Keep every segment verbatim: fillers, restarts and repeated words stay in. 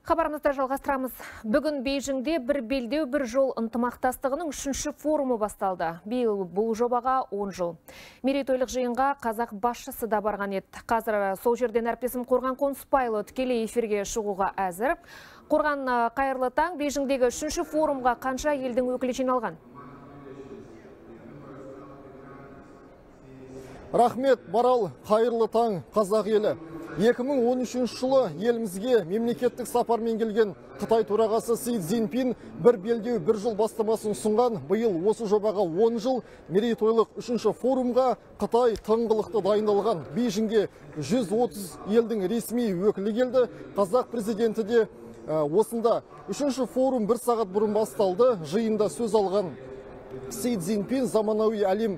Хабарымызды жалғастырамыз. Бүгін Бейжіңде бір белдеу бір жол ынтымақтастығының үшінші форумы басталды. Биыл бұл жобаға он жыл. Мерейтойлық жиынға қазақ басшысы да барған еді. Қазір сол жерден әріптесім Қорған Қонысбайұлы тікелей эфирге шығуға әзір. Қорған, қайырлы таң. Бейжіңдегі үшінші форумға қанша елдің өкілі жиналған? Рахмет, Марал, қайырлы таң, қазақ елі. екі мың он үшінші жылы елімізге мемлекеттік сапармен келген Қытай төрағасы Си Цзиньпин бір белдеу бір жол бастамасын ұсынған. Биыл осы жобаға он жыл. Мерейтойлық үшінші форумға Қытай тыңғылықты дайындалған. Бейжіңге жүз отыз елдің ресми өкілі келді. Қазақ президенті де осында. Үшінші форум бір сағат бұрын басталды. Жиында сөз алған Си Цзиньпин заманауи әлем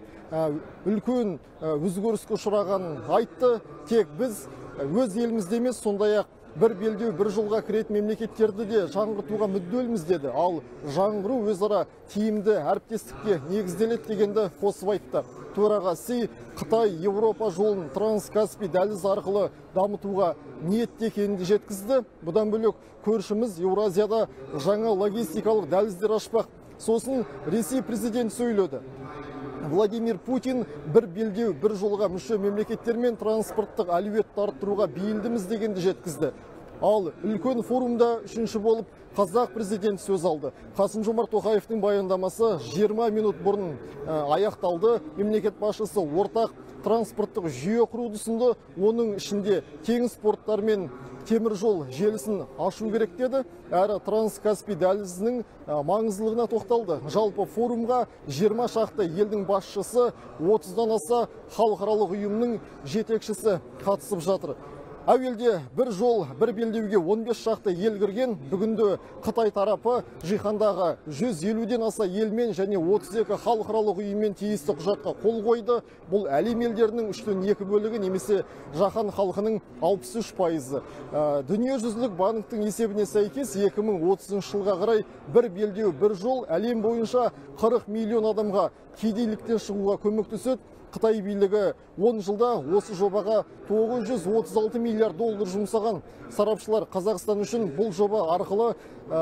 үлкен өзгеріске ұшырағанын айтты. Тек біз өз елімізде емес, сондай-ақ бір белдеу бір жолға кіретін мемлекеттерді де жаңғыртуға мүдделіміз деді. Ал жаңғыру өзара тиімді әріптестікке негізделеді дегенді қосып айтты. Төраға Си Қытай Еуропа жолын Транскаспий дәлізі арқылы дамытуға ниетте екенін жеткізді. Бұдан бөлек көршіміз Еуразияда жаңа логистикалық дәліздер ашпақ. Сосын Ресей президент сөйледі. Владимир Путин бір белдеу бір жолға мүше мемлекеттермен транспорттық әлеуетті арттыруға бейілдіміз дегенді жеткізді. Ал үлкен форумда үшінші болып қазақ президент сөз алды. Қасым-Жомарт Тоқаевтың баяндамасы жиырма минут бұрын аяқталды. Мемлекет басшысы ортақ транспорттық жүйе құруды ұсынды. Оның ішінде теңіз порттары мен темір жол желісін ашу керек деді. Әрі Транскаспий дәлізінің маңыздылығына тоқталды. Жалпы форумға жиырма шақты елдің басшысы, отыздан аса халықаралық ұйымның жетекшісі қатысып жатыр. Әуелде бір жол, бір белдеуге он бес шақты ел кірген. Бүгінде Қытай тарапы жиһандағы жүз елуден аса елмен және отыз екі халықаралық ұйыммен тиісті құжатқа қол қойды. Бұл әлем елдерінің үштен екі бөлігі, немесе жаһан халқының алпыс үш пайызы. Дүниежүзілік банктің есебіне сәйкес екі мың отызыншы жылға қарай бір белдеу бір жол әлем бойынша қырық миллион адамға кедейліктен шығуға көмектеседі. Қытай билігі он жылда осы жобаға тоғыз жүз отыз алты миллиард доллар жұмсаған. Сарапшылар Қазақстан үшін бұл жоба арқылы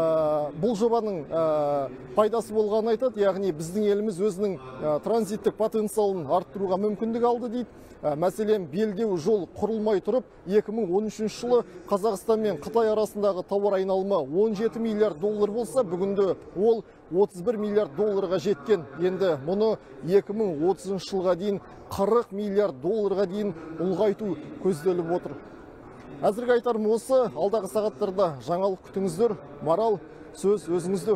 бұл жобаның пайдасы болғанын айтады. Яғни біздің еліміз өзінің транзиттік потенциалын арттыруға мүмкіндік алды дейді. Мәселен, белдеу жол құрылмай тұрып, екі мың он үшінші жылы Қазақстан мен Қытай арасындағы тауар айналымы он жеті миллиард доллар болса, бүгінде ол отыз бір миллиард долларға жеткен. Енді мұны екі мың отызыншы жылға дейін қырық миллиард долларға дейін ұлғайту көзделіп отыр. Әзірге айтарым осы. Алдағы сағаттарда жаңалық күтіңіздер. Марал, сөз өзіңізде.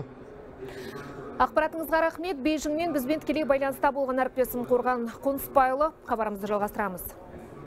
Ақпаратыңызға рахмет. Бейжіңнен бізбен тікелей байланыста болған әріптесім Қорған Қонысбайұлы. Хабарымызды жалғастырамыз.